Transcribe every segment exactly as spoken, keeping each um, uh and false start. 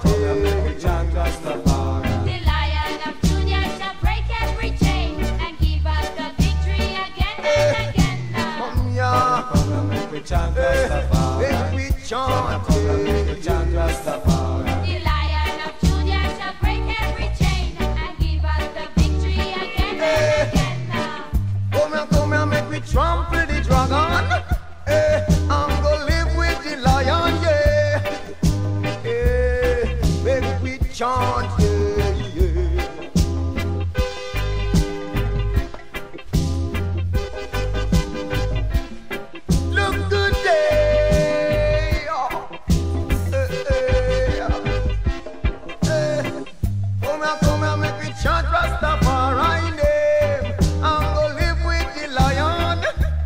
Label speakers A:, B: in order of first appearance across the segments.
A: come here, make we chant Rastafari.
B: The Lion of Judah shall break every chain and give us the victory again and again now.
C: Come here,
A: Come here, make we chant Rastafari.
C: make we chant.
A: Come here, make we chant Rastafari.
B: The Lion of Judah shall break every chain and give us the victory again and again now.
C: Come here, come here, make we trample the dragon. Eh, I'm gonna live with the lion, yeah. Eh, make we chant, yeah, yeah. Look good day. Oh. Eh, eh, eh. Come here, come here, make we chant Rastafari name. I'm gonna live with the lion.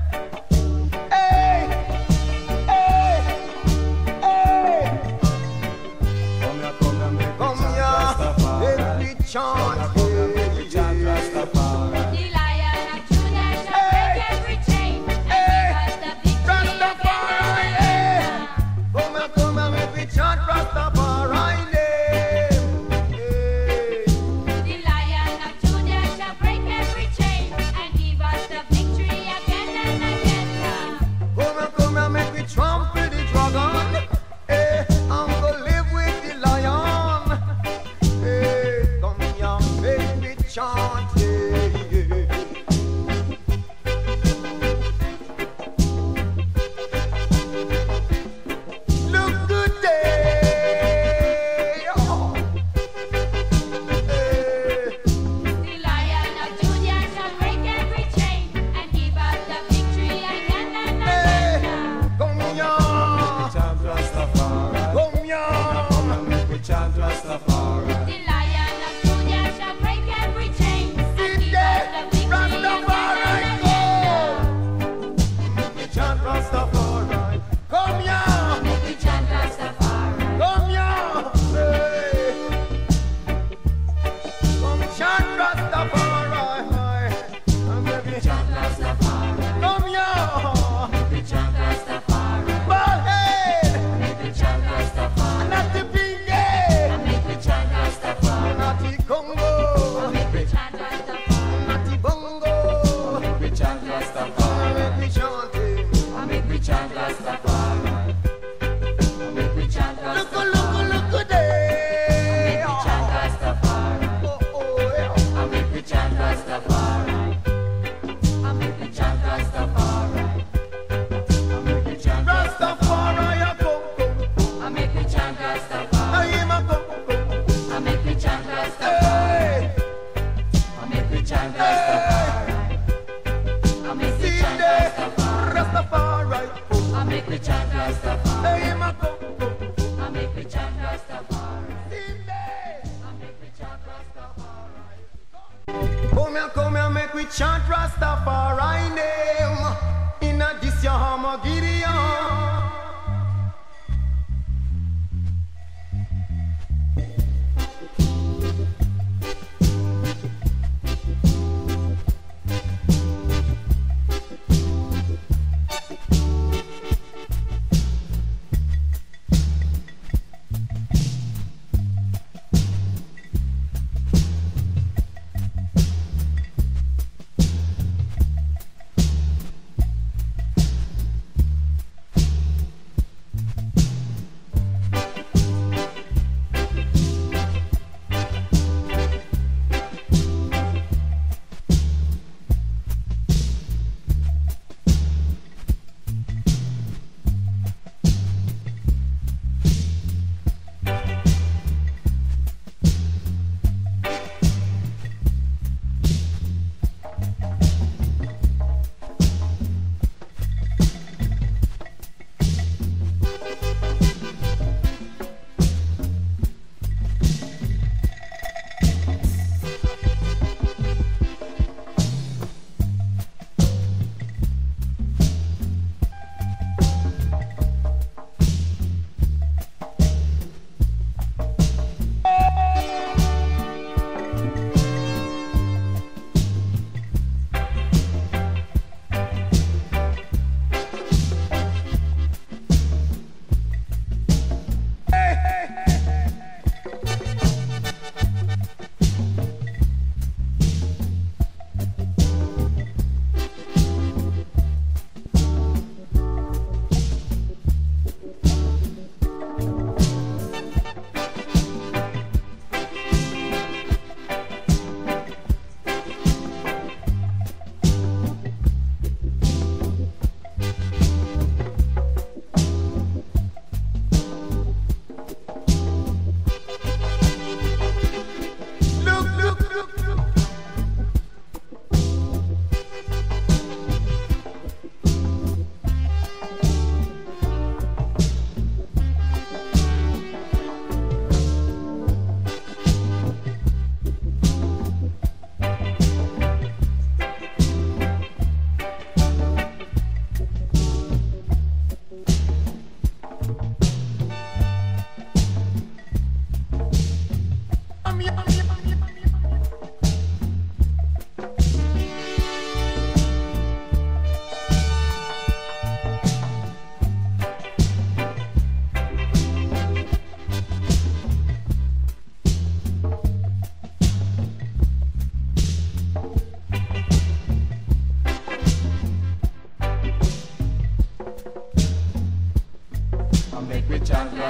C: Hey, hey, hey.
A: Come here, come here, make we
C: Come
A: chant
C: here,
A: Rastafari.
C: let me chant.
A: Come here, make we chant Rastafari.
B: The Lion of Judah shall break every chain and give us the victory
C: Rastafari,
B: again
C: hey.
B: and again now.
C: Come here, come here, make me chant Rastafari name. Hey.
B: The Lion of Judah shall break every chain and give us the victory again and again now.
C: Come here, come here, make me trample the dragon. Eh, I'm gonna live with the lion. Eh, come here.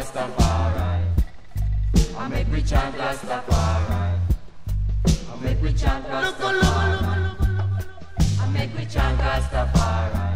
A: Rastafari. I make we chant Rastafari. I make we chant
C: Look, look, look, look,
A: Rastafari.
C: look, look, look.
A: I make we chant Rastafari.